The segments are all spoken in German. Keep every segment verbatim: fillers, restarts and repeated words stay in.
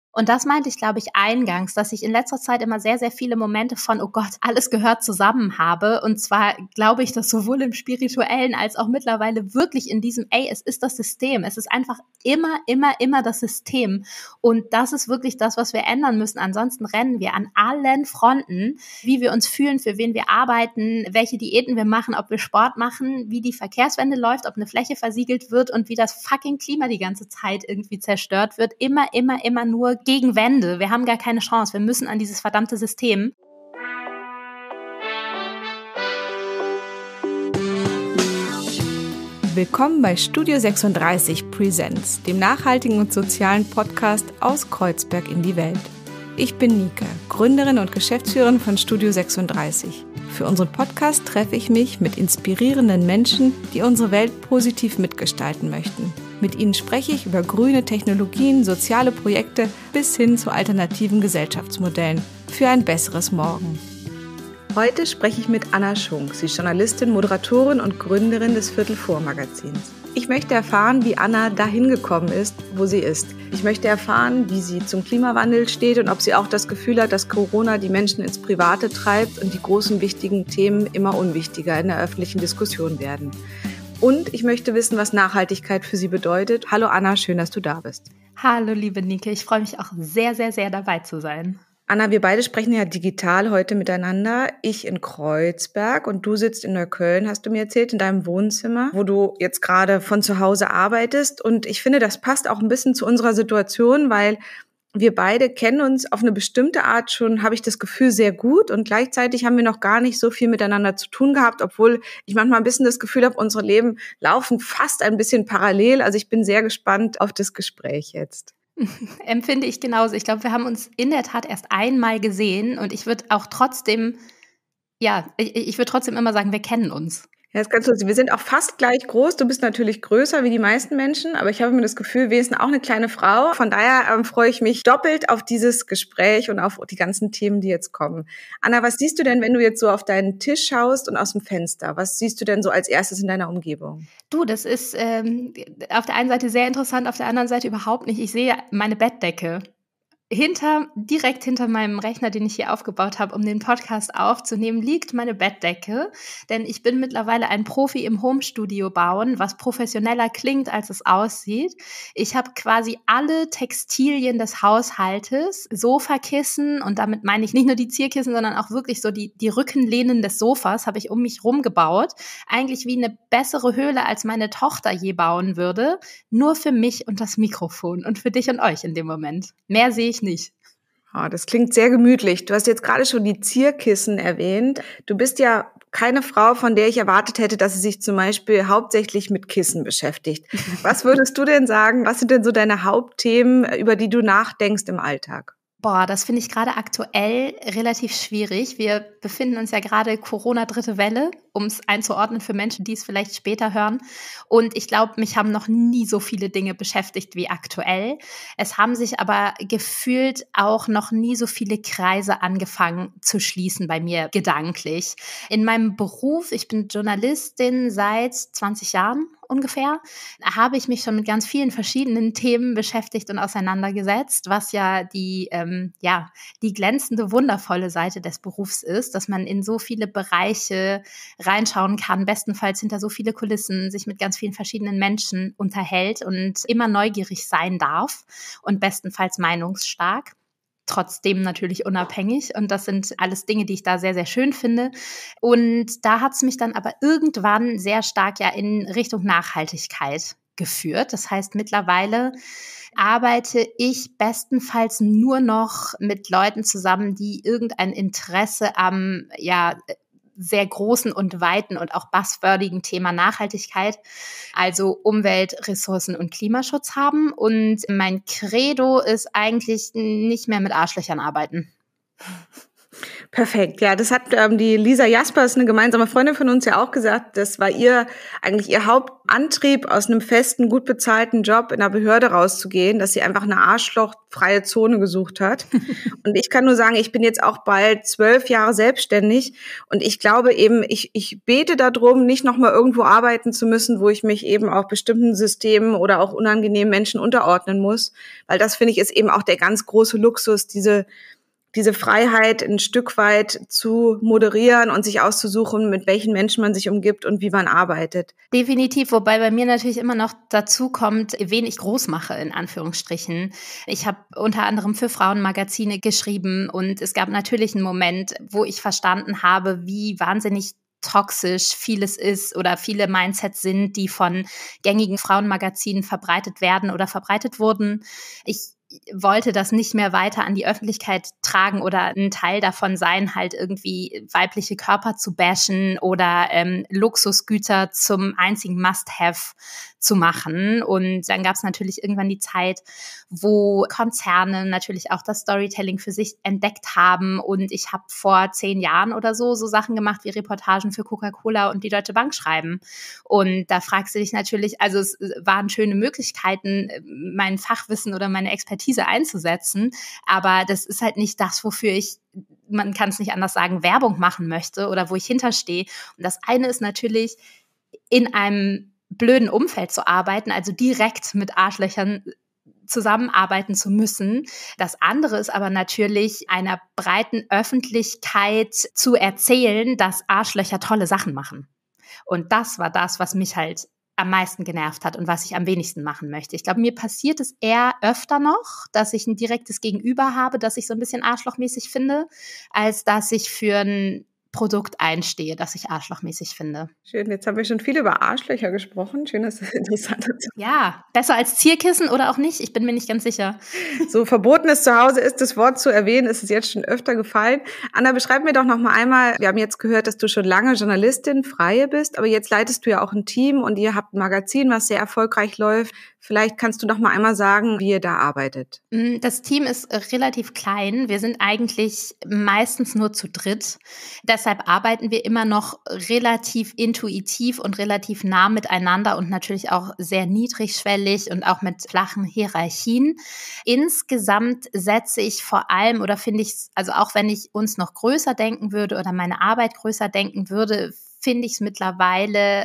Und das meinte ich, glaube ich, eingangs, dass ich in letzter Zeit immer sehr, sehr viele Momente von, oh Gott, alles gehört zusammen habe. Und zwar glaube ich, dass sowohl im Spirituellen als auch mittlerweile wirklich in diesem, ey, es ist das System. Es ist einfach immer, immer, immer das System. Und das ist wirklich das, was wir ändern müssen. Ansonsten rennen wir an allen Fronten, wie wir uns fühlen, für wen wir arbeiten, welche Diäten wir machen, ob wir Sport machen, wie die Verkehrswende läuft, ob eine Fläche versiegelt wird und wie das fucking Klima die ganze Zeit irgendwie zerstört wird. Immer, immer, immer nur gegen Wände. Wir haben gar keine Chance. Wir müssen an dieses verdammte System. Willkommen bei Studio sechsunddreißig Presents, dem nachhaltigen und sozialen Podcast aus Kreuzberg in die Welt. Ich bin Nike, Gründerin und Geschäftsführerin von Studio sechsunddreißig. Für unseren Podcast treffe ich mich mit inspirierenden Menschen, die unsere Welt positiv mitgestalten möchten. Mit ihnen spreche ich über grüne Technologien, soziale Projekte bis hin zu alternativen Gesellschaftsmodellen für ein besseres Morgen. Heute spreche ich mit Anna Schunk. Sie ist Journalistin, Moderatorin und Gründerin des Viertel vor Magazins. Ich möchte erfahren, wie Anna dahin gekommen ist, wo sie ist. Ich möchte erfahren, wie sie zum Klimawandel steht und ob sie auch das Gefühl hat, dass Corona die Menschen ins Private treibt und die großen wichtigen Themen immer unwichtiger in der öffentlichen Diskussion werden. Und ich möchte wissen, was Nachhaltigkeit für sie bedeutet. Hallo Anna, schön, dass du da bist. Hallo liebe Nike, ich freue mich auch sehr, sehr, sehr dabei zu sein. Anna, wir beide sprechen ja digital heute miteinander. Ich in Kreuzberg und du sitzt in Neukölln, hast du mir erzählt, in deinem Wohnzimmer, wo du jetzt gerade von zu Hause arbeitest. Und ich finde, das passt auch ein bisschen zu unserer Situation, weil wir beide kennen uns auf eine bestimmte Art schon, habe ich das Gefühl, sehr gut. Und gleichzeitig haben wir noch gar nicht so viel miteinander zu tun gehabt, obwohl ich manchmal ein bisschen das Gefühl habe, unsere Leben laufen fast ein bisschen parallel. Also ich bin sehr gespannt auf das Gespräch jetzt. Empfinde ich genauso. Ich glaube, wir haben uns in der Tat erst einmal gesehen und ich würde auch trotzdem, ja, ich, ich würde trotzdem immer sagen, wir kennen uns. Ja, das ist ganz lustig. Wir sind auch fast gleich groß. Du bist natürlich größer wie die meisten Menschen, aber ich habe mir das Gefühl, wir sind auch eine kleine Frau. Von daher ähm, freue ich mich doppelt auf dieses Gespräch und auf die ganzen Themen, die jetzt kommen. Anna, was siehst du denn, wenn du jetzt so auf deinen Tisch schaust und aus dem Fenster? Was siehst du denn so als erstes in deiner Umgebung? Du, das ist ähm, auf der einen Seite sehr interessant, auf der anderen Seite überhaupt nicht. Ich sehe meine Bettdecke. Hinter, direkt hinter meinem Rechner, den ich hier aufgebaut habe, um den Podcast aufzunehmen, liegt meine Bettdecke. Denn ich bin mittlerweile ein Profi im Homestudio bauen, was professioneller klingt, als es aussieht. Ich habe quasi alle Textilien des Haushaltes, Sofakissen, und damit meine ich nicht nur die Zierkissen, sondern auch wirklich so die, die Rückenlehnen des Sofas, habe ich um mich rum gebaut. Eigentlich wie eine bessere Höhle, als meine Tochter je bauen würde. Nur für mich und das Mikrofon und für dich und euch in dem Moment. Mehr sehe ich nicht. Oh, das klingt sehr gemütlich. Du hast jetzt gerade schon die Zierkissen erwähnt. Du bist ja keine Frau, von der ich erwartet hätte, dass sie sich zum Beispiel hauptsächlich mit Kissen beschäftigt. Was würdest du denn sagen, was sind denn so deine Hauptthemen, über die du nachdenkst im Alltag? Boah, das finde ich gerade aktuell relativ schwierig. Wir befinden uns ja gerade Corona-dritte Welle, um es einzuordnen für Menschen, die es vielleicht später hören. Und ich glaube, mich haben noch nie so viele Dinge beschäftigt wie aktuell. Es haben sich aber gefühlt auch noch nie so viele Kreise angefangen zu schließen bei mir gedanklich. In meinem Beruf, ich bin Journalistin seit zwanzig Jahren ungefähr, habe ich mich schon mit ganz vielen verschiedenen Themen beschäftigt und auseinandergesetzt, was ja die, ähm, ja, die glänzende, wundervolle Seite des Berufs ist, dass man in so viele Bereiche reinschauen kann, bestenfalls hinter so viele Kulissen, sich mit ganz vielen verschiedenen Menschen unterhält und immer neugierig sein darf und bestenfalls meinungsstark. Trotzdem natürlich unabhängig. Und das sind alles Dinge, die ich da sehr, sehr schön finde. Und da hat es mich dann aber irgendwann sehr stark ja in Richtung Nachhaltigkeit geführt. Das heißt, mittlerweile arbeite ich bestenfalls nur noch mit Leuten zusammen, die irgendein Interesse am, ja, sehr großen und weiten und auch buzzwordigen Thema Nachhaltigkeit, also Umwelt, Ressourcen und Klimaschutz haben. Und mein Credo ist eigentlich nicht mehr mit Arschlöchern arbeiten. Perfekt. Ja, das hat ähm, die Lisa Jaspers, eine gemeinsame Freundin von uns, ja auch gesagt. Das war ihr eigentlich ihr Hauptantrieb, aus einem festen, gut bezahlten Job in einer Behörde rauszugehen, dass sie einfach eine arschlochfreie Zone gesucht hat. Und ich kann nur sagen, ich bin jetzt auch bald zwölf Jahre selbstständig und ich glaube eben, ich, ich bete darum, nicht nochmal irgendwo arbeiten zu müssen, wo ich mich eben auch bestimmten Systemen oder auch unangenehmen Menschen unterordnen muss. Weil das, finde ich, ist eben auch der ganz große Luxus, diese diese Freiheit ein Stück weit zu moderieren und sich auszusuchen, mit welchen Menschen man sich umgibt und wie man arbeitet. Definitiv, wobei bei mir natürlich immer noch dazu kommt, wen ich groß mache, in Anführungsstrichen. Ich habe unter anderem für Frauenmagazine geschrieben und es gab natürlich einen Moment, wo ich verstanden habe, wie wahnsinnig toxisch vieles ist oder viele Mindsets sind, die von gängigen Frauenmagazinen verbreitet werden oder verbreitet wurden. Ich wollte das nicht mehr weiter an die Öffentlichkeit tragen oder ein Teil davon sein, halt irgendwie weibliche Körper zu bashen oder ähm, Luxusgüter zum einzigen Must-Have zu machen. Und dann gab es natürlich irgendwann die Zeit, wo Konzerne natürlich auch das Storytelling für sich entdeckt haben. Und ich habe vor zehn Jahren oder so so Sachen gemacht wie Reportagen für Coca-Cola und die Deutsche Bank schreiben. Und da fragst du dich natürlich, also es waren schöne Möglichkeiten, mein Fachwissen oder meine Expertise einzusetzen. Aber das ist halt nicht das, wofür ich, man kann es nicht anders sagen, Werbung machen möchte oder wo ich hinterstehe. Und das eine ist natürlich, in einem blöden Umfeld zu arbeiten, also direkt mit Arschlöchern zusammenarbeiten zu müssen. Das andere ist aber natürlich, einer breiten Öffentlichkeit zu erzählen, dass Arschlöcher tolle Sachen machen. Und das war das, was mich halt am meisten genervt hat und was ich am wenigsten machen möchte. Ich glaube, mir passiert es eher öfter noch, dass ich ein direktes Gegenüber habe, das ich so ein bisschen arschlochmäßig finde, als dass ich für ein Produkt einstehe, das ich arschlochmäßig finde. Schön, jetzt haben wir schon viel über Arschlöcher gesprochen. Schön, dass das interessant ist. Ja, besser als Zierkissen oder auch nicht, ich bin mir nicht ganz sicher. So verbotenes Zuhause ist, das Wort zu erwähnen, ist es jetzt schon öfter gefallen. Anna, beschreib mir doch noch mal einmal, wir haben jetzt gehört, dass du schon lange Journalistin, Freie bist, aber jetzt leitest du ja auch ein Team und ihr habt ein Magazin, was sehr erfolgreich läuft. Vielleicht kannst du doch mal einmal sagen, wie ihr da arbeitet. Das Team ist relativ klein. Wir sind eigentlich meistens nur zu dritt. Deshalb arbeiten wir immer noch relativ intuitiv und relativ nah miteinander und natürlich auch sehr niedrigschwellig und auch mit flachen Hierarchien. Insgesamt setze ich vor allem, oder finde ich, also auch wenn ich uns noch größer denken würde oder meine Arbeit größer denken würde, finde ich es mittlerweile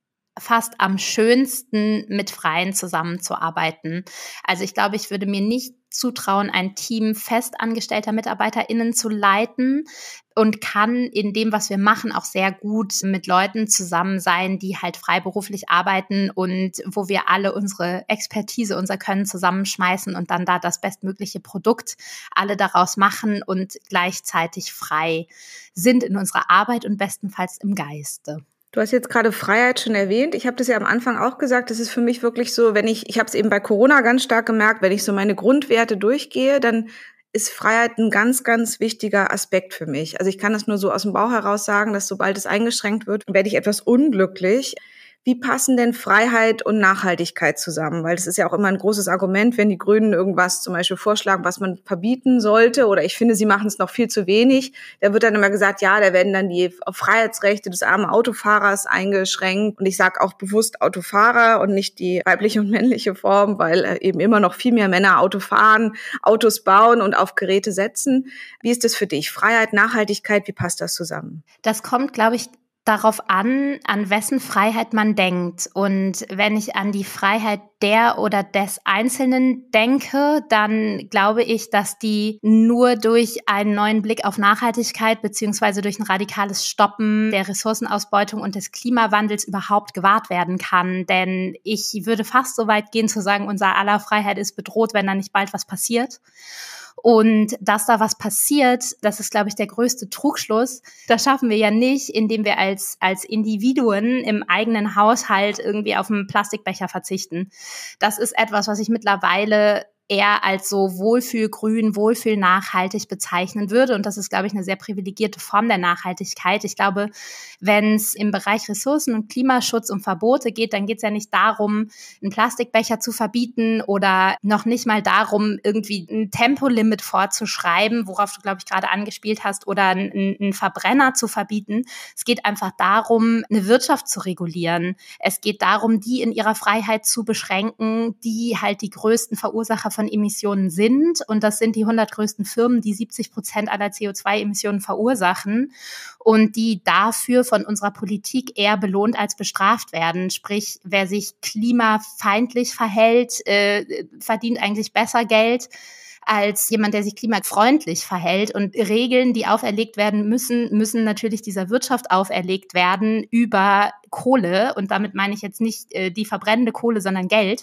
fast am schönsten, mit Freien zusammenzuarbeiten. Also ich glaube, ich würde mir nicht zutrauen, ein Team festangestellter MitarbeiterInnen zu leiten und kann in dem, was wir machen, auch sehr gut mit Leuten zusammen sein, die halt freiberuflich arbeiten und wo wir alle unsere Expertise, unser Können zusammenschmeißen und dann da das bestmögliche Produkt alle daraus machen und gleichzeitig frei sind in unserer Arbeit und bestenfalls im Geiste. Du hast jetzt gerade Freiheit schon erwähnt. Ich habe das ja am Anfang auch gesagt, das ist für mich wirklich so, wenn ich, ich habe es eben bei Corona ganz stark gemerkt, wenn ich so meine Grundwerte durchgehe, dann ist Freiheit ein ganz, ganz wichtiger Aspekt für mich. Also ich kann das nur so aus dem Bauch heraus sagen, dass sobald es eingeschränkt wird, werde ich etwas unglücklich. Wie passen denn Freiheit und Nachhaltigkeit zusammen? Weil das ist ja auch immer ein großes Argument, wenn die Grünen irgendwas zum Beispiel vorschlagen, was man verbieten sollte, oder ich finde, sie machen es noch viel zu wenig. Da wird dann immer gesagt, ja, da werden dann die Freiheitsrechte des armen Autofahrers eingeschränkt. Und ich sage auch bewusst Autofahrer und nicht die weibliche und männliche Form, weil eben immer noch viel mehr Männer Auto fahren, Autos bauen und auf Geräte setzen. Wie ist das für dich? Freiheit, Nachhaltigkeit, wie passt das zusammen? Das kommt, glaube ich, darauf an, an wessen Freiheit man denkt. Und wenn ich an die Freiheit der oder des Einzelnen denke, dann glaube ich, dass die nur durch einen neuen Blick auf Nachhaltigkeit beziehungsweise durch ein radikales Stoppen der Ressourcenausbeutung und des Klimawandels überhaupt gewahrt werden kann. Denn ich würde fast so weit gehen zu sagen, unser aller Freiheit ist bedroht, wenn da nicht bald was passiert. Und dass da was passiert, das ist, glaube ich, der größte Trugschluss. Das schaffen wir ja nicht, indem wir als als Individuen im eigenen Haushalt irgendwie auf einen Plastikbecher verzichten. Das ist etwas, was ich mittlerweile eher als so wohlfühlgrün, wohlfühlnachhaltig bezeichnen würde. Und das ist, glaube ich, eine sehr privilegierte Form der Nachhaltigkeit. Ich glaube, wenn es im Bereich Ressourcen- und Klimaschutz um Verbote geht, dann geht es ja nicht darum, einen Plastikbecher zu verbieten oder noch nicht mal darum, irgendwie ein Tempolimit vorzuschreiben, worauf du, glaube ich, gerade angespielt hast, oder einen, einen Verbrenner zu verbieten. Es geht einfach darum, eine Wirtschaft zu regulieren. Es geht darum, die in ihrer Freiheit zu beschränken, die halt die größten Verursacher von Emissionen sind. Und das sind die hundert größten Firmen, die siebzig Prozent aller C O zwei Emissionen verursachen und die dafür von unserer Politik eher belohnt als bestraft werden. Sprich, wer sich klimafeindlich verhält, äh, verdient eigentlich besser Geld als jemand, der sich klimafreundlich verhält. Und Regeln, die auferlegt werden müssen, müssen natürlich dieser Wirtschaft auferlegt werden über Kohle. Und damit meine ich jetzt nicht äh, die verbrennende Kohle, sondern Geld.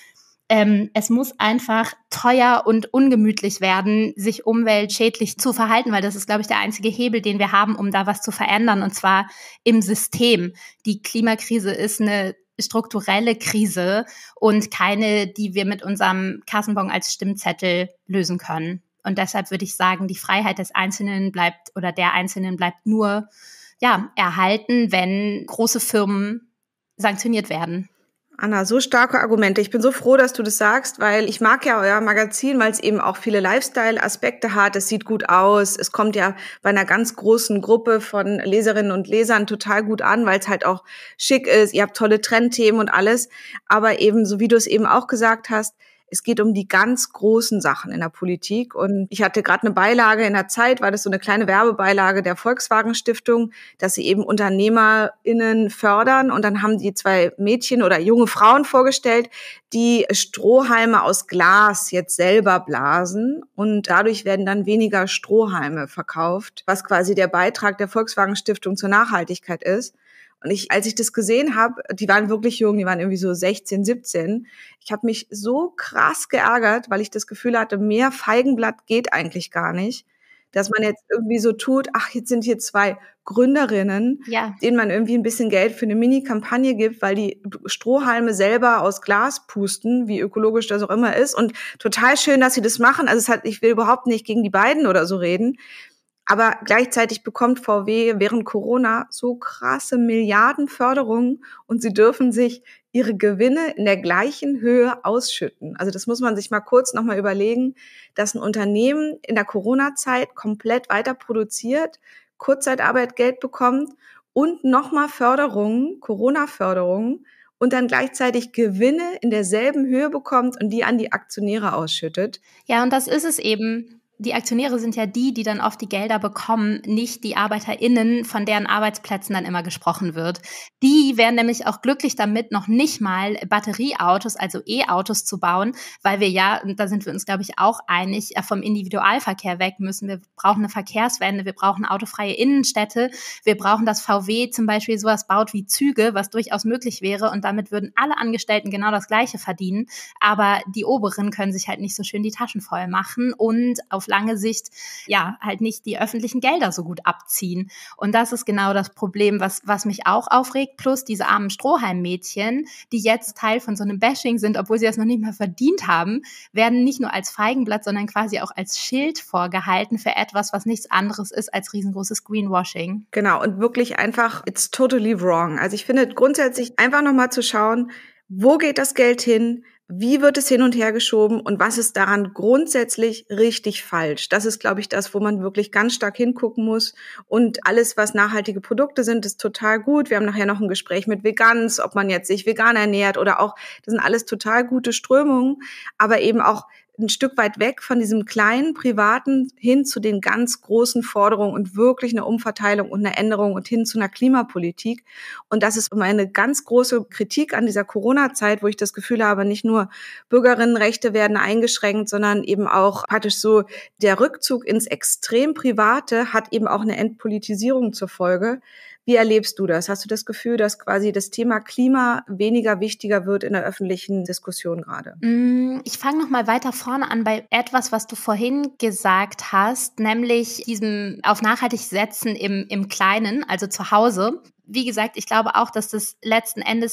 Ähm, es muss einfach teuer und ungemütlich werden, sich umweltschädlich zu verhalten, weil das ist, glaube ich, der einzige Hebel, den wir haben, um da was zu verändern, und zwar im System. Die Klimakrise ist eine strukturelle Krise und keine, die wir mit unserem Kassenbon als Stimmzettel lösen können. Und deshalb würde ich sagen, die Freiheit des Einzelnen bleibt oder der Einzelnen bleibt nur ja, erhalten, wenn große Firmen sanktioniert werden. Anna, so starke Argumente. Ich bin so froh, dass du das sagst, weil ich mag ja euer Magazin, weil es eben auch viele Lifestyle-Aspekte hat. Es sieht gut aus. Es kommt ja bei einer ganz großen Gruppe von Leserinnen und Lesern total gut an, weil es halt auch schick ist. Ihr habt tolle Trendthemen und alles. Aber eben, so wie du es eben auch gesagt hast, es geht um die ganz großen Sachen in der Politik. Und ich hatte gerade eine Beilage in der Zeit, war das so eine kleine Werbebeilage der Volkswagen Stiftung, dass sie eben UnternehmerInnen fördern. Und dann haben die zwei Mädchen oder junge Frauen vorgestellt, die Strohhalme aus Glas jetzt selber blasen. Und dadurch werden dann weniger Strohhalme verkauft, was quasi der Beitrag der Volkswagen Stiftung zur Nachhaltigkeit ist. Und ich, als ich das gesehen habe, die waren wirklich jung, die waren irgendwie so sechzehn, siebzehn. Ich habe mich so krass geärgert, weil ich das Gefühl hatte, mehr Feigenblatt geht eigentlich gar nicht. Dass man jetzt irgendwie so tut, ach, jetzt sind hier zwei Gründerinnen, ja, denen man irgendwie ein bisschen Geld für eine Mini-Kampagne gibt, weil die Strohhalme selber aus Glas pusten, wie ökologisch das auch immer ist. Und total schön, dass sie das machen. Also es hat, ich will überhaupt nicht gegen die beiden oder so reden. Aber gleichzeitig bekommt V W während Corona so krasse Milliardenförderungen und sie dürfen sich ihre Gewinne in der gleichen Höhe ausschütten. Also das muss man sich mal kurz nochmal überlegen, dass ein Unternehmen in der Corona-Zeit komplett weiter produziert, Kurzzeitarbeit Geld bekommt und nochmal Förderungen, Corona-Förderungen, und dann gleichzeitig Gewinne in derselben Höhe bekommt und die an die Aktionäre ausschüttet. Ja, und das ist es eben. Die Aktionäre sind ja die, die dann oft die Gelder bekommen, nicht die ArbeiterInnen, von deren Arbeitsplätzen dann immer gesprochen wird. Die wären nämlich auch glücklich damit, noch nicht mal Batterieautos, also E-Autos zu bauen, weil wir ja, und da sind wir uns, glaube ich, auch einig, vom Individualverkehr weg müssen. Wir brauchen eine Verkehrswende, wir brauchen autofreie Innenstädte, wir brauchen, dass V W zum Beispiel sowas baut wie Züge, was durchaus möglich wäre, und damit würden alle Angestellten genau das Gleiche verdienen, aber die Oberen können sich halt nicht so schön die Taschen voll machen und auf lange Sicht ja halt nicht die öffentlichen Gelder so gut abziehen. Und das ist genau das Problem, was, was mich auch aufregt. Plus diese armen Strohhalmmädchen, die jetzt Teil von so einem Bashing sind, obwohl sie das noch nicht mal verdient haben, werden nicht nur als Feigenblatt, sondern quasi auch als Schild vorgehalten für etwas, was nichts anderes ist als riesengroßes Greenwashing. Genau, und wirklich einfach, it's totally wrong. Also ich finde grundsätzlich einfach nochmal zu schauen, wo geht das Geld hin? Wie wird es hin und her geschoben und was ist daran grundsätzlich richtig falsch? Das ist, glaube ich, das, wo man wirklich ganz stark hingucken muss. Und alles, was nachhaltige Produkte sind, ist total gut. Wir haben nachher noch ein Gespräch mit Vegans, ob man jetzt sich vegan ernährt oder auch, das sind alles total gute Strömungen, aber eben auch ein Stück weit weg von diesem kleinen Privaten hin zu den ganz großen Forderungen und wirklich eine Umverteilung und eine Änderung und hin zu einer Klimapolitik. Und das ist meine ganz große Kritik an dieser Corona-Zeit, wo ich das Gefühl habe, nicht nur Bürgerinnenrechte werden eingeschränkt, sondern eben auch praktisch so der Rückzug ins extrem Private hat eben auch eine Entpolitisierung zur Folge. Wie erlebst du das? Hast du das Gefühl, dass quasi das Thema Klima weniger wichtiger wird in der öffentlichen Diskussion gerade? Ich fange noch mal weiter vorne an bei etwas, was du vorhin gesagt hast, nämlich diesem auf nachhaltig setzen im, im Kleinen, also zu Hause. Wie gesagt, ich glaube auch, dass das letzten Endes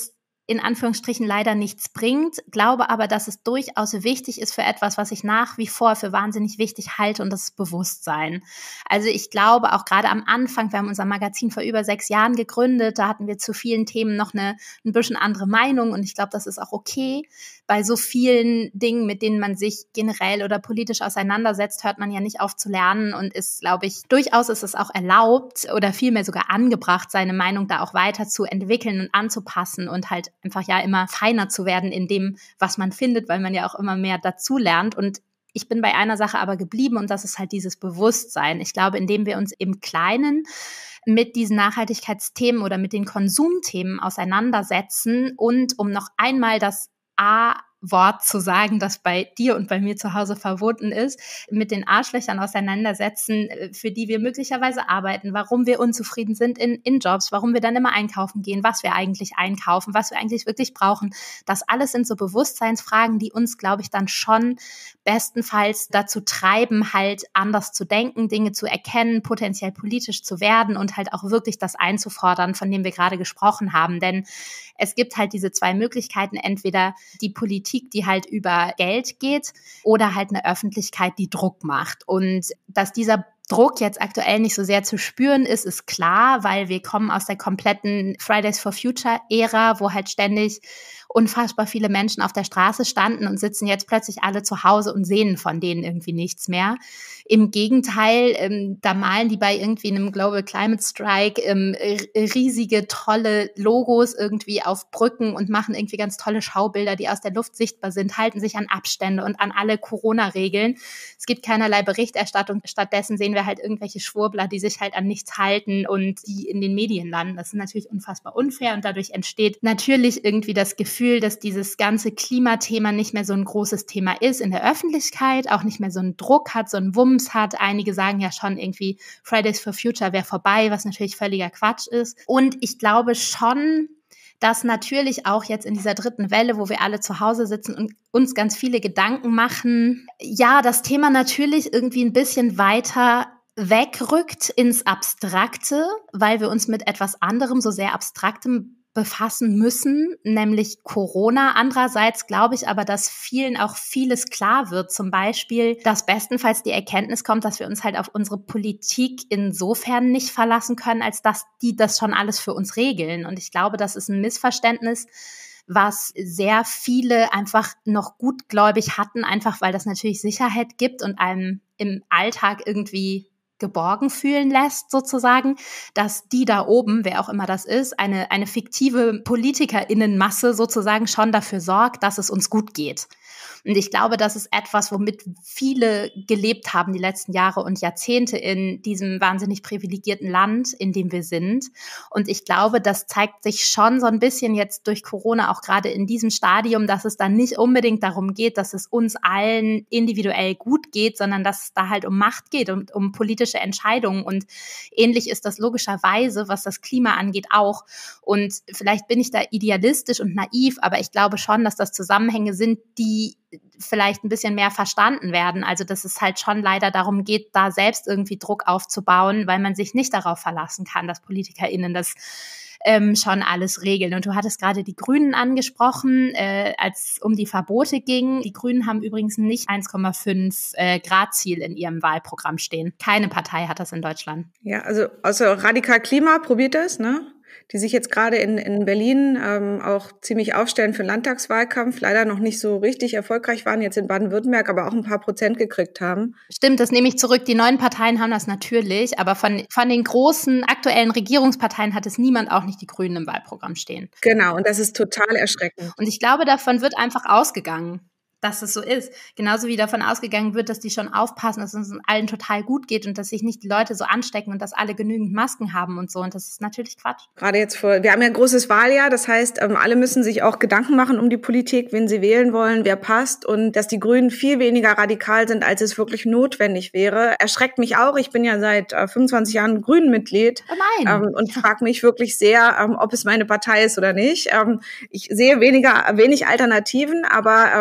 in Anführungsstrichen leider nichts bringt, glaube aber, dass es durchaus wichtig ist für etwas, was ich nach wie vor für wahnsinnig wichtig halte, und das ist Bewusstsein. Also ich glaube auch gerade am Anfang, wir haben unser Magazin vor über sechs Jahren gegründet, da hatten wir zu vielen Themen noch eine ein bisschen andere Meinung, und ich glaube, das ist auch okay. Bei so vielen Dingen, mit denen man sich generell oder politisch auseinandersetzt, hört man ja nicht auf zu lernen, und ist, glaube ich, durchaus ist es auch erlaubt oder vielmehr sogar angebracht, seine Meinung da auch weiter zu entwickeln und anzupassen und halt einfach ja immer feiner zu werden in dem, was man findet, weil man ja auch immer mehr dazu lernt. Und ich bin bei einer Sache aber geblieben, und das ist halt dieses Bewusstsein. Ich glaube, indem wir uns im Kleinen mit diesen Nachhaltigkeitsthemen oder mit den Konsumthemen auseinandersetzen und um noch einmal das A-Wort zu sagen, das bei dir und bei mir zu Hause verboten ist, mit den Arschlöchern auseinandersetzen, für die wir möglicherweise arbeiten, warum wir unzufrieden sind in, in Jobs, warum wir dann immer einkaufen gehen, was wir eigentlich einkaufen, was wir eigentlich wirklich brauchen. Das alles sind so Bewusstseinsfragen, die uns, glaube ich, dann schon bestenfalls dazu treiben, halt anders zu denken, Dinge zu erkennen, potenziell politisch zu werden und halt auch wirklich das einzufordern, von dem wir gerade gesprochen haben. Denn es gibt halt diese zwei Möglichkeiten, entweder die Politik, die halt über Geld geht, oder halt eine Öffentlichkeit, die Druck macht. Und dass dieser Druck jetzt aktuell nicht so sehr zu spüren ist, ist klar, weil wir kommen aus der kompletten Fridays for Future Ära, wo halt ständig unfassbar viele Menschen auf der Straße standen und sitzen jetzt plötzlich alle zu Hause und sehen von denen irgendwie nichts mehr. Im Gegenteil, ähm, da malen die bei irgendwie einem Global Climate Strike ähm, riesige, tolle Logos irgendwie auf Brücken und machen irgendwie ganz tolle Schaubilder, die aus der Luft sichtbar sind, halten sich an Abstände und an alle Corona-Regeln. Es gibt keinerlei Berichterstattung. Stattdessen sehen wir halt irgendwelche Schwurbler, die sich halt an nichts halten und die in den Medien landen. Das ist natürlich unfassbar unfair, und dadurch entsteht natürlich irgendwie das Gefühl, dass dieses ganze Klimathema nicht mehr so ein großes Thema ist in der Öffentlichkeit, auch nicht mehr so einen Druck hat, so einen Wumms hat. Einige sagen ja schon irgendwie, Fridays for Future wäre vorbei, was natürlich völliger Quatsch ist. Und ich glaube schon, dass natürlich auch jetzt in dieser dritten Welle, wo wir alle zu Hause sitzen und uns ganz viele Gedanken machen, ja, das Thema natürlich irgendwie ein bisschen weiter wegrückt ins Abstrakte, weil wir uns mit etwas anderem, so sehr Abstraktem befassen müssen, nämlich Corona. Andererseits glaube ich aber, dass vielen auch vieles klar wird. Zum Beispiel, dass bestenfalls die Erkenntnis kommt, dass wir uns halt auf unsere Politik insofern nicht verlassen können, als dass die das schon alles für uns regeln. Und ich glaube, das ist ein Missverständnis, was sehr viele einfach noch gutgläubig hatten, einfach weil das natürlich Sicherheit gibt und einem im Alltag irgendwie geborgen fühlen lässt, sozusagen, dass die da oben, wer auch immer das ist, eine, eine fiktive PolitikerInnenmasse sozusagen schon dafür sorgt, dass es uns gut geht. Und ich glaube, das ist etwas, womit viele gelebt haben die letzten Jahre und Jahrzehnte in diesem wahnsinnig privilegierten Land, in dem wir sind. Und ich glaube, das zeigt sich schon so ein bisschen jetzt durch Corona auch gerade in diesem Stadium, dass es dann nicht unbedingt darum geht, dass es uns allen individuell gut geht, sondern dass es da halt um Macht geht und um politische Entscheidungen. Und ähnlich ist das logischerweise, was das Klima angeht, auch. Und vielleicht bin ich da idealistisch und naiv, aber ich glaube schon, dass das Zusammenhänge sind, die vielleicht ein bisschen mehr verstanden werden. Also dass es halt schon leider darum geht, da selbst irgendwie Druck aufzubauen, weil man sich nicht darauf verlassen kann, dass PolitikerInnen das ähm, schon alles regeln. Und du hattest gerade die Grünen angesprochen, äh, als um die Verbote ging. Die Grünen haben übrigens nicht eins Komma fünf äh, Grad Ziel in ihrem Wahlprogramm stehen. Keine Partei hat das in Deutschland. Ja, also außer Radikal Klima probiert es, ne? Die sich jetzt gerade in, in Berlin ähm, auch ziemlich aufstellen für den Landtagswahlkampf, leider noch nicht so richtig erfolgreich waren, jetzt in Baden-Württemberg aber auch ein paar Prozent gekriegt haben. Stimmt, das nehme ich zurück. Die neuen Parteien haben das natürlich, aber von, von den großen aktuellen Regierungsparteien hat es niemand, auch nicht die Grünen, im Wahlprogramm stehen. Genau, und das ist total erschreckend. Und ich glaube, davon wird einfach ausgegangen, dass es so ist. Genauso wie davon ausgegangen wird, dass die schon aufpassen, dass es uns allen total gut geht und dass sich nicht die Leute so anstecken und dass alle genügend Masken haben und so. Und das ist natürlich Quatsch. Gerade jetzt vor, wir haben ja ein großes Wahljahr, das heißt, alle müssen sich auch Gedanken machen um die Politik, wen sie wählen wollen, wer passt, und dass die Grünen viel weniger radikal sind, als es wirklich notwendig wäre, erschreckt mich auch. Ich bin ja seit fünfundzwanzig Jahren Grünen-Mitglied oh nein. ähm, und frage mich wirklich sehr, ähm, ob es meine Partei ist oder nicht. Ähm, ich sehe weniger, wenig Alternativen, aber ähm,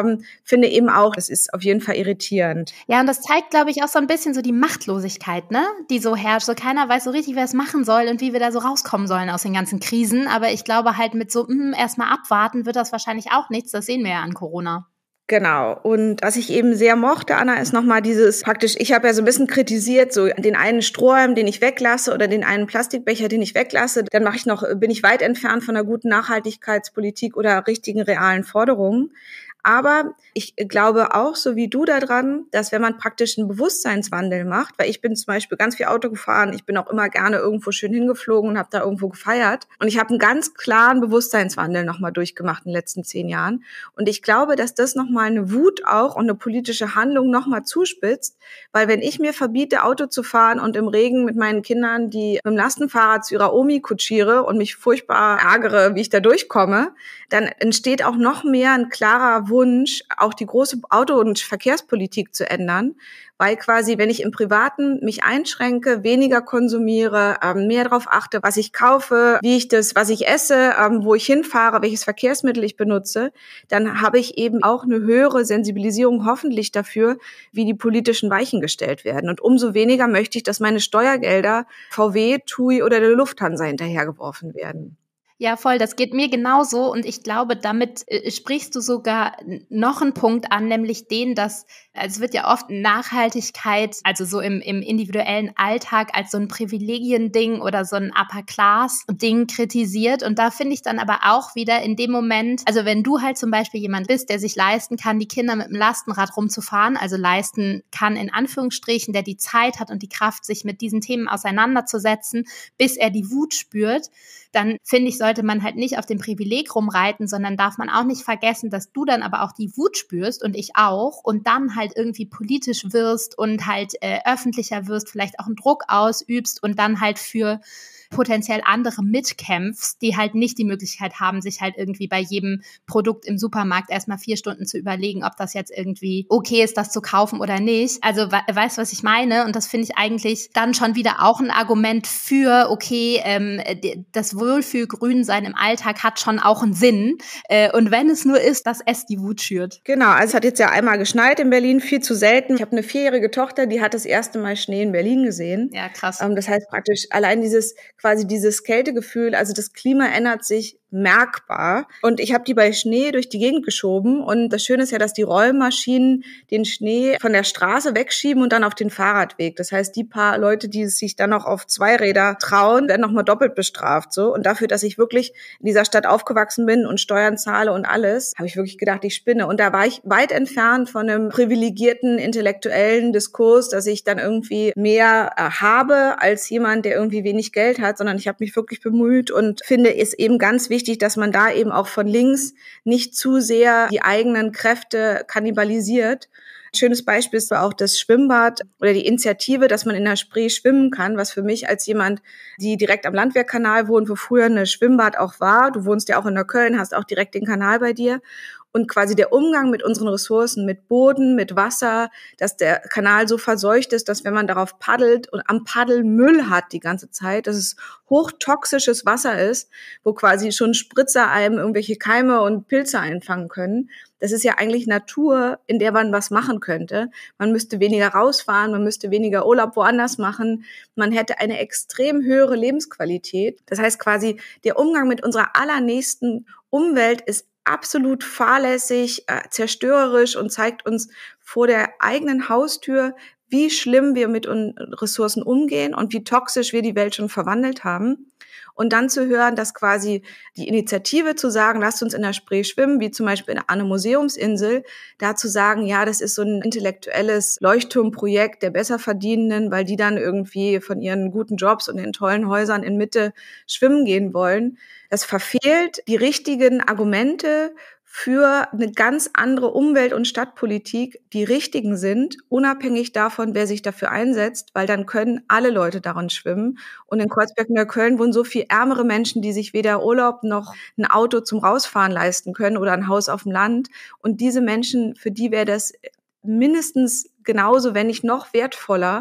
finde eben auch, das ist auf jeden Fall irritierend. Ja, und das zeigt, glaube ich, auch so ein bisschen so die Machtlosigkeit, ne, die so herrscht. So keiner weiß so richtig, wer es machen soll und wie wir da so rauskommen sollen aus den ganzen Krisen. Aber ich glaube halt mit so, mh, erstmal abwarten wird das wahrscheinlich auch nichts. Das sehen wir ja an Corona. Genau. Und was ich eben sehr mochte, Anna, ist nochmal dieses praktisch, ich habe ja so ein bisschen kritisiert, so den einen Strohhalm, den ich weglasse oder den einen Plastikbecher, den ich weglasse, dann mache ich noch, bin ich weit entfernt von einer guten Nachhaltigkeitspolitik oder richtigen realen Forderungen. Aber ich glaube auch, so wie du daran, dass wenn man praktisch einen Bewusstseinswandel macht, weil ich bin zum Beispiel ganz viel Auto gefahren, ich bin auch immer gerne irgendwo schön hingeflogen und habe da irgendwo gefeiert. Und ich habe einen ganz klaren Bewusstseinswandel nochmal durchgemacht in den letzten zehn Jahren. Und ich glaube, dass das nochmal eine Wut auch und eine politische Handlung nochmal zuspitzt, weil wenn ich mir verbiete, Auto zu fahren und im Regen mit meinen Kindern, die mit dem Lastenfahrrad zu ihrer Omi kutschiere und mich furchtbar ärgere, wie ich da durchkomme, dann entsteht auch noch mehr ein klarer Wunsch, auch die große Auto- und Verkehrspolitik zu ändern, weil quasi, wenn ich im Privaten mich einschränke, weniger konsumiere, ähm, mehr darauf achte, was ich kaufe, wie ich das, was ich esse, ähm, wo ich hinfahre, welches Verkehrsmittel ich benutze, dann habe ich eben auch eine höhere Sensibilisierung hoffentlich dafür, wie die politischen Weichen gestellt werden. Und umso weniger möchte ich, dass meine Steuergelder V W, T U I oder der Lufthansa hinterhergeworfen werden. Ja, voll, das geht mir genauso und ich glaube, damit äh, sprichst du sogar noch einen Punkt an, nämlich den, dass, also es wird ja oft Nachhaltigkeit, also so im, im individuellen Alltag als so ein Privilegiending oder so ein Upper-Class-Ding kritisiert und da finde ich dann aber auch wieder in dem Moment, also wenn du halt zum Beispiel jemand bist, der sich leisten kann, die Kinder mit dem Lastenrad rumzufahren, also leisten kann in Anführungsstrichen, der die Zeit hat und die Kraft, sich mit diesen Themen auseinanderzusetzen, bis er die Wut spürt, dann finde ich, sollte man halt nicht auf dem Privileg rumreiten, sondern darf man auch nicht vergessen, dass du dann aber auch die Wut spürst und ich auch und dann halt irgendwie politisch wirst und halt äh, öffentlicher wirst, vielleicht auch einen Druck ausübst und dann halt für potenziell andere mitkämpfst, die halt nicht die Möglichkeit haben, sich halt irgendwie bei jedem Produkt im Supermarkt erstmal vier Stunden zu überlegen, ob das jetzt irgendwie okay ist, das zu kaufen oder nicht. Also we- weißt du, was ich meine? Und das finde ich eigentlich dann schon wieder auch ein Argument für, okay, ähm, das Wohlfühlgrünsein im Alltag hat schon auch einen Sinn. Äh, und wenn es nur ist, dass es die Wut schürt. Genau, also es hat jetzt ja einmal geschneit in Berlin, viel zu selten. Ich habe eine vierjährige Tochter, die hat das erste Mal Schnee in Berlin gesehen. Ja, krass. Ähm, das heißt praktisch allein dieses quasi dieses Kältegefühl, also das Klima ändert sich merkbar. Und ich habe die bei Schnee durch die Gegend geschoben. Und das Schöne ist ja, dass die Rollmaschinen den Schnee von der Straße wegschieben und dann auf den Fahrradweg. Das heißt, die paar Leute, die sich dann noch auf Zweiräder trauen, werden nochmal doppelt bestraft. So. Und dafür, dass ich wirklich in dieser Stadt aufgewachsen bin und Steuern zahle und alles, habe ich wirklich gedacht, ich spinne. Und da war ich weit entfernt von einem privilegierten intellektuellen Diskurs, dass ich dann irgendwie mehr äh, habe als jemand, der irgendwie wenig Geld hat, sondern ich habe mich wirklich bemüht und finde es eben ganz wichtig, wichtig, dass man da eben auch von links nicht zu sehr die eigenen Kräfte kannibalisiert. Ein schönes Beispiel ist auch das Schwimmbad oder die Initiative, dass man in der Spree schwimmen kann, was für mich als jemand, die direkt am Landwehrkanal wohnt, wo früher eine Schwimmbad auch war, du wohnst ja auch in Neukölln, hast auch direkt den Kanal bei dir, und quasi der Umgang mit unseren Ressourcen, mit Boden, mit Wasser, dass der Kanal so verseucht ist, dass wenn man darauf paddelt und am Paddeln Müll hat die ganze Zeit, dass es hochtoxisches Wasser ist, wo quasi schon Spritzer einem irgendwelche Keime und Pilze einfangen können. Das ist ja eigentlich Natur, in der man was machen könnte. Man müsste weniger rausfahren, man müsste weniger Urlaub woanders machen. Man hätte eine extrem höhere Lebensqualität. Das heißt quasi, der Umgang mit unserer allernächsten Umwelt ist absolut fahrlässig, äh, zerstörerisch und zeigt uns vor der eigenen Haustür, wie schlimm wir mit un- Ressourcen umgehen und wie toxisch wir die Welt schon verwandelt haben. Und dann zu hören, dass quasi die Initiative zu sagen, lasst uns in der Spree schwimmen, wie zum Beispiel an einer Museumsinsel, da zu sagen, ja, das ist so ein intellektuelles Leuchtturmprojekt der Besserverdienenden, weil die dann irgendwie von ihren guten Jobs und den tollen Häusern in Mitte schwimmen gehen wollen. Das verfehlt die richtigen Argumente für eine ganz andere Umwelt- und Stadtpolitik, die richtigen sind, unabhängig davon, wer sich dafür einsetzt, weil dann können alle Leute darin schwimmen. Und in Kreuzberg-Neukölln wohnen so viel ärmere Menschen, die sich weder Urlaub noch ein Auto zum Rausfahren leisten können oder ein Haus auf dem Land. Und diese Menschen, für die wäre das mindestens genauso, wenn nicht noch wertvoller.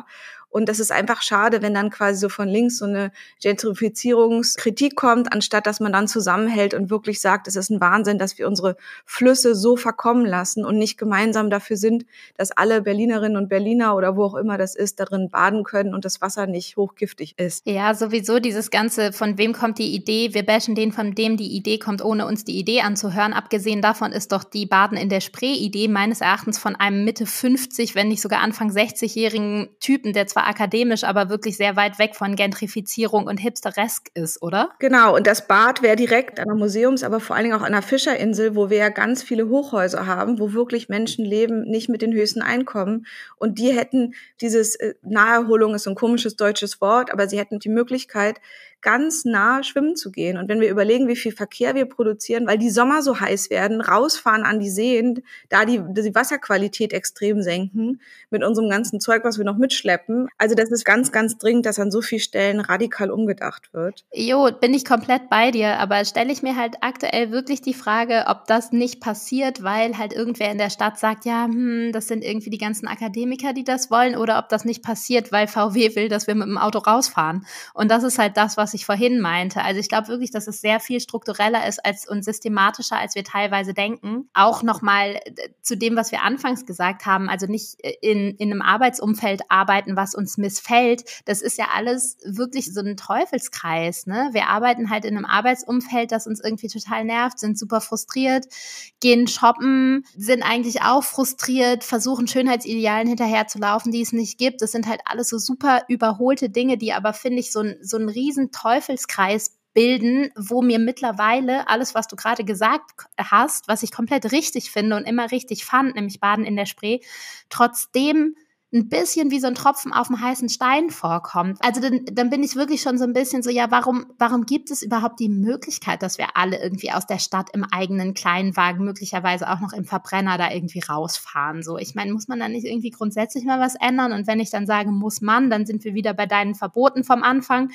Und das ist einfach schade, wenn dann quasi so von links so eine Gentrifizierungskritik kommt, anstatt dass man dann zusammenhält und wirklich sagt, es ist ein Wahnsinn, dass wir unsere Flüsse so verkommen lassen und nicht gemeinsam dafür sind, dass alle Berlinerinnen und Berliner oder wo auch immer das ist, darin baden können und das Wasser nicht hochgiftig ist. Ja, sowieso dieses Ganze, von wem kommt die Idee, wir bashen den, von dem die Idee kommt, ohne uns die Idee anzuhören. Abgesehen davon ist doch die Baden in der Spree-Idee meines Erachtens von einem Mitte fünfzig, wenn nicht sogar Anfang sechzig-jährigen Typen, der zwar akademisch, aber wirklich sehr weit weg von Gentrifizierung und hipsteresk ist, oder? Genau, und das Bad wäre direkt an der Museums-, aber vor allen Dingen auch an der Fischerinsel, wo wir ja ganz viele Hochhäuser haben, wo wirklich Menschen leben, nicht mit den höchsten Einkommen. Und die hätten dieses, äh, Naherholung ist so ein komisches deutsches Wort, aber sie hätten die Möglichkeit, ganz nah schwimmen zu gehen. Und wenn wir überlegen, wie viel Verkehr wir produzieren, weil die Sommer so heiß werden, rausfahren an die Seen, da die, die Wasserqualität extrem senken, mit unserem ganzen Zeug, was wir noch mitschleppen. Also das ist ganz, ganz dringend, dass an so vielen Stellen radikal umgedacht wird. Jo, bin ich komplett bei dir, aber stelle ich mir halt aktuell wirklich die Frage, ob das nicht passiert, weil halt irgendwer in der Stadt sagt, ja, hm, das sind irgendwie die ganzen Akademiker, die das wollen, oder ob das nicht passiert, weil V W will, dass wir mit dem Auto rausfahren. Und das ist halt das, was ich vorhin meinte. Also ich glaube wirklich, dass es sehr viel struktureller ist als und systematischer, als wir teilweise denken. Auch nochmal zu dem, was wir anfangs gesagt haben, also nicht in, in einem Arbeitsumfeld arbeiten, was uns missfällt. Das ist ja alles wirklich so ein Teufelskreis, ne? Wir arbeiten halt in einem Arbeitsumfeld, das uns irgendwie total nervt, sind super frustriert, gehen shoppen, sind eigentlich auch frustriert, versuchen Schönheitsidealen hinterherzulaufen, die es nicht gibt. Das sind halt alles so super überholte Dinge, die aber, finde ich, so ein, so ein riesen Teufelskreis bilden, wo mir mittlerweile alles, was du gerade gesagt hast, was ich komplett richtig finde und immer richtig fand, nämlich Baden in der Spree, trotzdem ein bisschen wie so ein Tropfen auf dem heißen Stein vorkommt. Also dann, dann bin ich wirklich schon so ein bisschen so, ja, warum, warum gibt es überhaupt die Möglichkeit, dass wir alle irgendwie aus der Stadt im eigenen Kleinwagen, möglicherweise auch noch im Verbrenner da irgendwie rausfahren? So, ich meine, muss man da nicht irgendwie grundsätzlich mal was ändern? Und wenn ich dann sage, muss man, dann sind wir wieder bei deinen Verboten vom Anfang.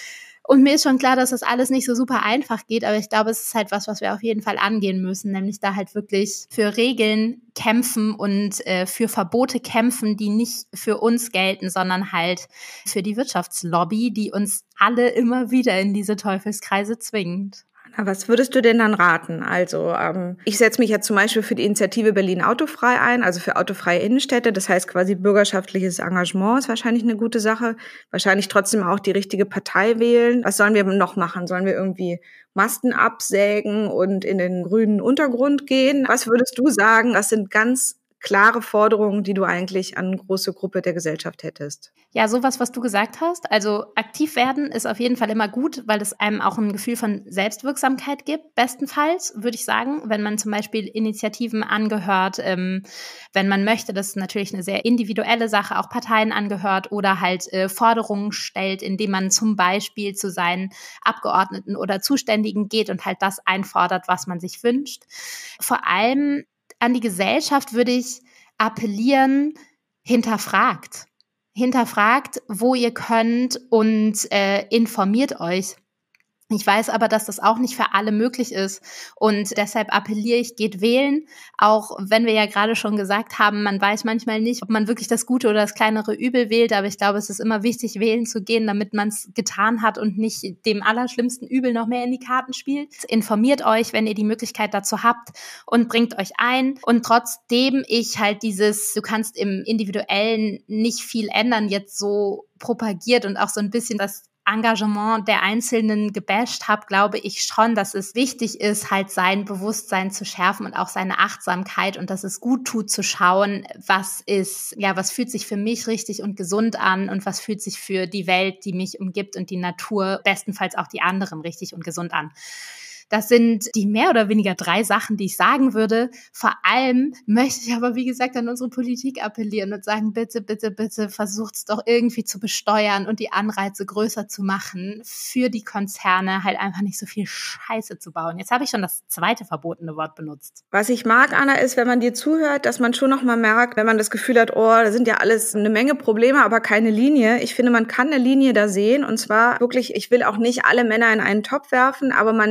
Und mir ist schon klar, dass das alles nicht so super einfach geht, aber ich glaube, es ist halt was, was wir auf jeden Fall angehen müssen, nämlich da halt wirklich für Regeln kämpfen und äh, für Verbote kämpfen, die nicht für uns gelten, sondern halt für die Wirtschaftslobby, die uns alle immer wieder in diese Teufelskreise zwingt. Was würdest du denn dann raten? Also ähm, ich setze mich jetzt zum Beispiel für die Initiative Berlin autofrei ein, also für autofreie Innenstädte. Das heißt quasi bürgerschaftliches Engagement ist wahrscheinlich eine gute Sache. Wahrscheinlich trotzdem auch die richtige Partei wählen. Was sollen wir noch machen? Sollen wir irgendwie Masten absägen und in den grünen Untergrund gehen? Was würdest du sagen? Das sind ganz klare Forderungen, die du eigentlich an eine große Gruppe der Gesellschaft hättest. Ja, sowas, was du gesagt hast. Also aktiv werden ist auf jeden Fall immer gut, weil es einem auch ein Gefühl von Selbstwirksamkeit gibt. Bestenfalls, würde ich sagen, wenn man zum Beispiel Initiativen angehört, ähm, wenn man möchte, das ist natürlich eine sehr individuelle Sache, auch Parteien angehört oder halt äh, Forderungen stellt, indem man zum Beispiel zu seinen Abgeordneten oder Zuständigen geht und halt das einfordert, was man sich wünscht. Vor allem an die Gesellschaft würde ich appellieren, hinterfragt. Hinterfragt, wo ihr könnt und äh, informiert euch. Ich weiß aber, dass das auch nicht für alle möglich ist und deshalb appelliere ich, geht wählen, auch wenn wir ja gerade schon gesagt haben, man weiß manchmal nicht, ob man wirklich das Gute oder das kleinere Übel wählt, aber ich glaube, es ist immer wichtig, wählen zu gehen, damit man es getan hat und nicht dem allerschlimmsten Übel noch mehr in die Karten spielt. Informiert euch, wenn ihr die Möglichkeit dazu habt und bringt euch ein und trotzdem ich halt dieses, du kannst im Individuellen nicht viel ändern, jetzt so propagiert und auch so ein bisschen das Engagement der Einzelnen gebasht habe, glaube ich schon, dass es wichtig ist, halt sein Bewusstsein zu schärfen und auch seine Achtsamkeit und dass es gut tut zu schauen, was ist, ja, was fühlt sich für mich richtig und gesund an und was fühlt sich für die Welt, die mich umgibt und die Natur, bestenfalls auch die anderen richtig und gesund an. Das sind die mehr oder weniger drei Sachen, die ich sagen würde. Vor allem möchte ich aber, wie gesagt, an unsere Politik appellieren und sagen, bitte, bitte, bitte versucht es doch irgendwie zu besteuern und die Anreize größer zu machen, für die Konzerne halt einfach nicht so viel Scheiße zu bauen. Jetzt habe ich schon das zweite verbotene Wort benutzt. Was ich mag, Anna, ist, wenn man dir zuhört, dass man schon noch mal merkt, wenn man das Gefühl hat, oh, da sind ja alles eine Menge Probleme, aber keine Linie. Ich finde, man kann eine Linie da sehen und zwar wirklich, ich will auch nicht alle Männer in einen Topf werfen, aber man merkt schon,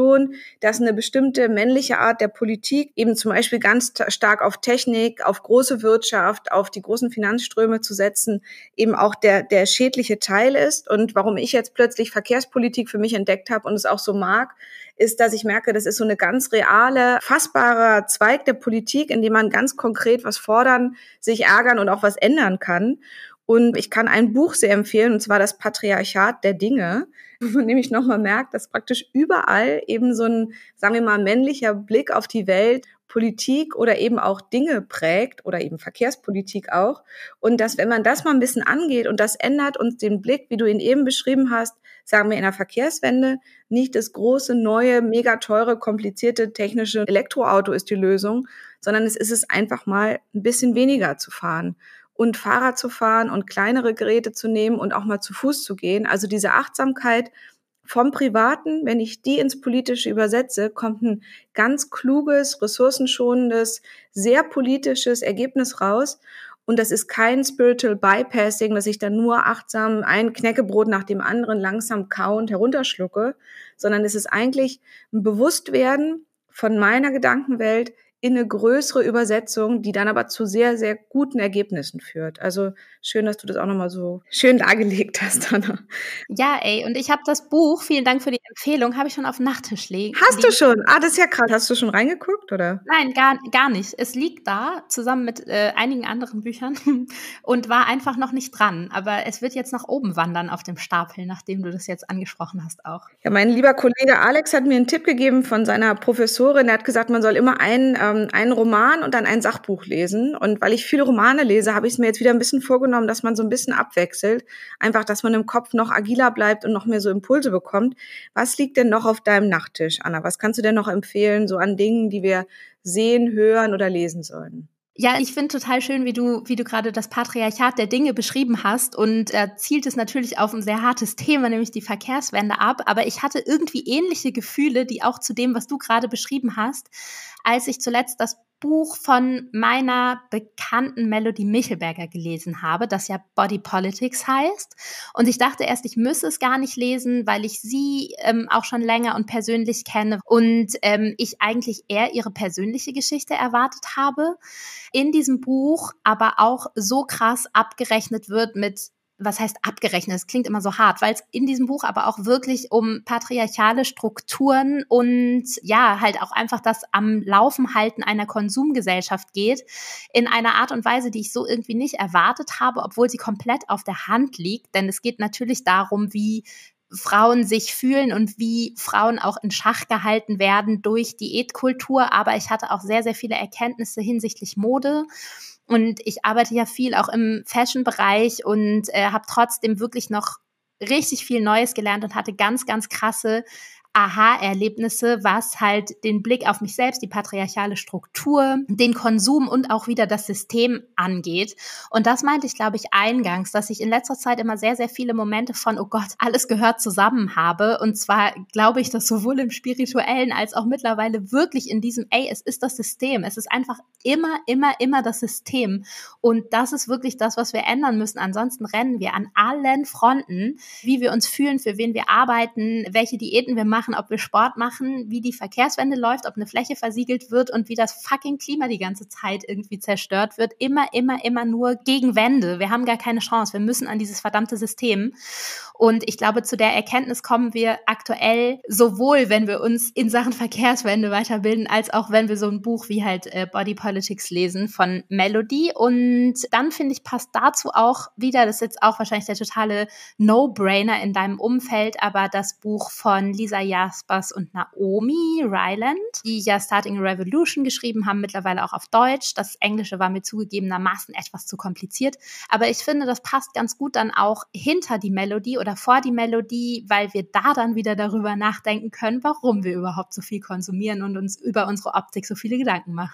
schon, dass eine bestimmte männliche Art der Politik eben zum Beispiel ganz t- stark auf Technik, auf große Wirtschaft, auf die großen Finanzströme zu setzen, eben auch der, der schädliche Teil ist. Und warum ich jetzt plötzlich Verkehrspolitik für mich entdeckt habe und es auch so mag, ist, dass ich merke, das ist so eine ganz reale, fassbarer Zweig der Politik, in dem man ganz konkret was fordern, sich ärgern und auch was ändern kann. Und ich kann ein Buch sehr empfehlen, und zwar das Patriarchat der Dinge, wo man nämlich nochmal merkt, dass praktisch überall eben so ein, sagen wir mal, männlicher Blick auf die Welt, Politik oder eben auch Dinge prägt oder eben Verkehrspolitik auch. Und dass, wenn man das mal ein bisschen angeht und das ändert uns den Blick, wie du ihn eben beschrieben hast, sagen wir in der Verkehrswende, nicht das große, neue, mega teure, komplizierte technische Elektroauto ist die Lösung, sondern es ist es einfach mal ein bisschen weniger zu fahren und Fahrrad zu fahren und kleinere Geräte zu nehmen und auch mal zu Fuß zu gehen. Also diese Achtsamkeit vom Privaten, wenn ich die ins Politische übersetze, kommt ein ganz kluges, ressourcenschonendes, sehr politisches Ergebnis raus. Und das ist kein Spiritual Bypassing, dass ich dann nur achtsam ein Knäckebrot nach dem anderen langsam kauend herunterschlucke, sondern es ist eigentlich ein Bewusstwerden von meiner Gedankenwelt in eine größere Übersetzung, die dann aber zu sehr, sehr guten Ergebnissen führt. Also schön, dass du das auch nochmal so schön dargelegt hast, Anna. Ja, ey, und ich habe das Buch, vielen Dank für die Empfehlung, habe ich schon auf dem Nachttisch liegen. Hast du schon? Ah, das ist ja krass. Hast du schon reingeguckt, oder? Nein, gar, gar nicht. Es liegt da, zusammen mit äh, einigen anderen Büchern und war einfach noch nicht dran. Aber es wird jetzt nach oben wandern auf dem Stapel, nachdem du das jetzt angesprochen hast auch. Ja, mein lieber Kollege Alex hat mir einen Tipp gegeben von seiner Professorin. Er hat gesagt, man soll immer einen, ähm, einen Roman und dann ein Sachbuch lesen. Und weil ich viele Romane lese, habe ich es mir jetzt wieder ein bisschen vorgenommen, dass man so ein bisschen abwechselt. Einfach, dass man im Kopf noch agiler bleibt und noch mehr so Impulse bekommt. Was liegt denn noch auf deinem Nachttisch, Anna? Was kannst du denn noch empfehlen, so an Dingen, die wir sehen, hören oder lesen sollen? Ja, ich finde total schön, wie du, wie du gerade das Patriarchat der Dinge beschrieben hast, und äh, zielt es natürlich auf ein sehr hartes Thema, nämlich die Verkehrswende ab. Aber ich hatte irgendwie ähnliche Gefühle, die auch zu dem, was du gerade beschrieben hast, als ich zuletzt das Buch von meiner bekannten Melody Michelberger gelesen habe, das ja Body Politics heißt. Und ich dachte erst, ich müsse es gar nicht lesen, weil ich sie ähm, auch schon länger und persönlich kenne und ähm, ich eigentlich eher ihre persönliche Geschichte erwartet habe. In diesem Buch aber auch so krass abgerechnet wird mit, was heißt abgerechnet? Es klingt immer so hart, weil es in diesem Buch aber auch wirklich um patriarchale Strukturen und ja, halt auch einfach das am Laufen halten einer Konsumgesellschaft geht, in einer Art und Weise, die ich so irgendwie nicht erwartet habe, obwohl sie komplett auf der Hand liegt. Denn es geht natürlich darum, wie Frauen sich fühlen und wie Frauen auch in Schach gehalten werden durch Diätkultur. Aber ich hatte auch sehr, sehr viele Erkenntnisse hinsichtlich Mode. Und ich arbeite ja viel auch im Fashion-Bereich und äh, habe trotzdem wirklich noch richtig viel Neues gelernt und hatte ganz, ganz krasse Aha-Erlebnisse, was halt den Blick auf mich selbst, die patriarchale Struktur, den Konsum und auch wieder das System angeht. Und das meinte ich, glaube ich, eingangs, dass ich in letzter Zeit immer sehr, sehr viele Momente von, oh Gott, alles gehört zusammen habe. Und zwar glaube ich, dass sowohl im Spirituellen als auch mittlerweile wirklich in diesem, ey, es ist das System. Es ist einfach immer, immer, immer das System. Und das ist wirklich das, was wir ändern müssen. Ansonsten rennen wir an allen Fronten, wie wir uns fühlen, für wen wir arbeiten, welche Diäten wir machen, ob wir Sport machen, wie die Verkehrswende läuft, ob eine Fläche versiegelt wird und wie das fucking Klima die ganze Zeit irgendwie zerstört wird. Immer, immer, immer nur gegen Wände. Wir haben gar keine Chance. Wir müssen an dieses verdammte System. Und ich glaube, zu der Erkenntnis kommen wir aktuell sowohl, wenn wir uns in Sachen Verkehrswende weiterbilden, als auch wenn wir so ein Buch wie halt äh, Body Politics lesen von Melody. Und dann, finde ich, passt dazu auch wieder, das ist jetzt auch wahrscheinlich der totale No-Brainer in deinem Umfeld, aber das Buch von Lisa Jaspers und Naomi Ryland, die ja Starting a Revolution geschrieben haben, mittlerweile auch auf Deutsch. Das Englische war mir zugegebenermaßen etwas zu kompliziert, aber ich finde, das passt ganz gut dann auch hinter die Melodie oder vor die Melodie, weil wir da dann wieder darüber nachdenken können, warum wir überhaupt so viel konsumieren und uns über unsere Optik so viele Gedanken machen.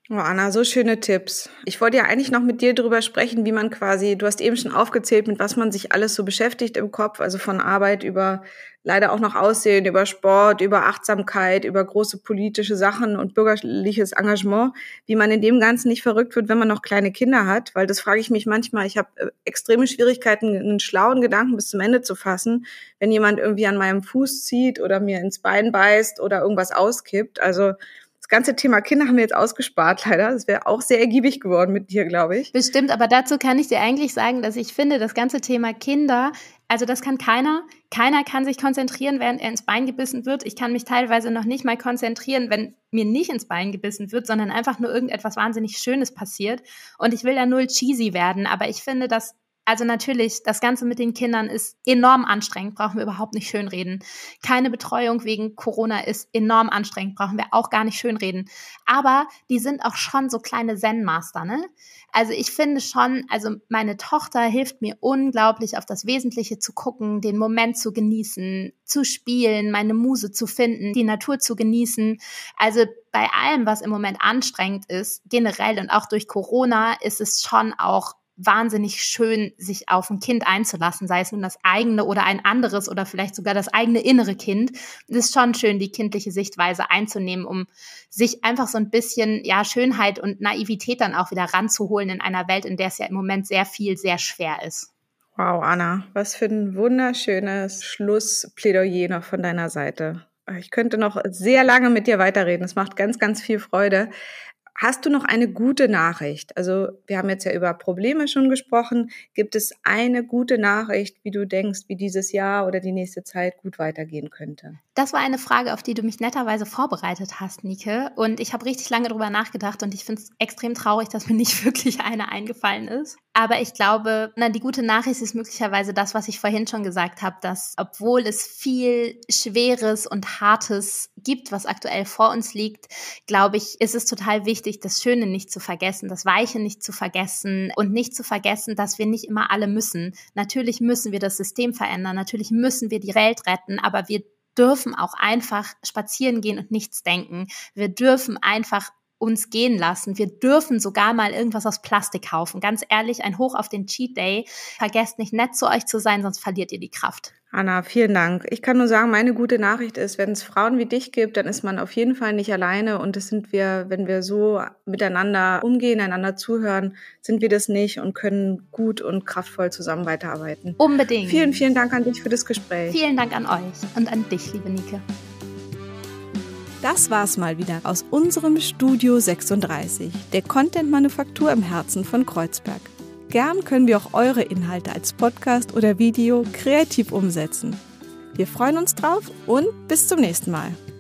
Oh, Anna, so schöne Tipps. Ich wollte ja eigentlich noch mit dir drüber sprechen, wie man quasi, du hast eben schon aufgezählt, mit was man sich alles so beschäftigt im Kopf, also von Arbeit über leider auch noch Aussehen, über Sport, über Achtsamkeit, über große politische Sachen und bürgerliches Engagement, wie man in dem Ganzen nicht verrückt wird, wenn man noch kleine Kinder hat, weil das frage ich mich manchmal, ich habe extreme Schwierigkeiten, einen schlauen Gedanken bis zum Ende zu fassen, wenn jemand irgendwie an meinem Fuß zieht oder mir ins Bein beißt oder irgendwas auskippt, also das ganze Thema Kinder haben wir jetzt ausgespart, leider. Das wäre auch sehr ergiebig geworden mit dir, glaube ich. Bestimmt, aber dazu kann ich dir eigentlich sagen, dass ich finde, das ganze Thema Kinder, also das kann keiner. Keiner kann sich konzentrieren, während er ins Bein gebissen wird. Ich kann mich teilweise noch nicht mal konzentrieren, wenn mir nicht ins Bein gebissen wird, sondern einfach nur irgendetwas wahnsinnig Schönes passiert. Und ich will da null cheesy werden, aber ich finde, dass Also natürlich, das Ganze mit den Kindern ist enorm anstrengend, brauchen wir überhaupt nicht schönreden. Keine Betreuung wegen Corona ist enorm anstrengend, brauchen wir auch gar nicht schönreden. Aber die sind auch schon so kleine Zen-Master, ne? Also ich finde schon, also meine Tochter hilft mir unglaublich, auf das Wesentliche zu gucken, den Moment zu genießen, zu spielen, meine Muse zu finden, die Natur zu genießen. Also bei allem, was im Moment anstrengend ist, generell und auch durch Corona, ist es schon auch wahnsinnig schön, sich auf ein Kind einzulassen, sei es nun das eigene oder ein anderes oder vielleicht sogar das eigene innere Kind. Es ist schon schön, die kindliche Sichtweise einzunehmen, um sich einfach so ein bisschen ja Schönheit und Naivität dann auch wieder ranzuholen in einer Welt, in der es ja im Moment sehr viel, sehr schwer ist. Wow, Anna, was für ein wunderschönes Schlussplädoyer noch von deiner Seite. Ich könnte noch sehr lange mit dir weiterreden. Es macht ganz, ganz viel Freude. Hast du noch eine gute Nachricht? Also wir haben jetzt ja über Probleme schon gesprochen. Gibt es eine gute Nachricht, wie du denkst, wie dieses Jahr oder die nächste Zeit gut weitergehen könnte? Das war eine Frage, auf die du mich netterweise vorbereitet hast, Nike. Und ich habe richtig lange drüber nachgedacht und ich finde es extrem traurig, dass mir nicht wirklich eine eingefallen ist. Aber ich glaube, na, die gute Nachricht ist möglicherweise das, was ich vorhin schon gesagt habe, dass obwohl es viel Schweres und Hartes gibt, was aktuell vor uns liegt, glaube ich, ist es total wichtig, das Schöne nicht zu vergessen, das Weiche nicht zu vergessen und nicht zu vergessen, dass wir nicht immer alle müssen. Natürlich müssen wir das System verändern, natürlich müssen wir die Welt retten, aber wir dürfen auch einfach spazieren gehen und nichts denken. Wir dürfen einfach uns gehen lassen. Wir dürfen sogar mal irgendwas aus Plastik kaufen. Ganz ehrlich, ein Hoch auf den Cheat Day. Vergesst nicht, nett zu euch zu sein, sonst verliert ihr die Kraft. Anna, vielen Dank. Ich kann nur sagen, meine gute Nachricht ist, wenn es Frauen wie dich gibt, dann ist man auf jeden Fall nicht alleine und das sind wir, wenn wir so miteinander umgehen, einander zuhören, sind wir das nicht und können gut und kraftvoll zusammen weiterarbeiten. Unbedingt. Vielen, vielen Dank an dich für das Gespräch. Vielen Dank an euch und an dich, liebe Nike. Das war's mal wieder aus unserem Studio sechsunddreißig, der Content-Manufaktur im Herzen von Kreuzberg. Gern können wir auch eure Inhalte als Podcast oder Video kreativ umsetzen. Wir freuen uns drauf und bis zum nächsten Mal.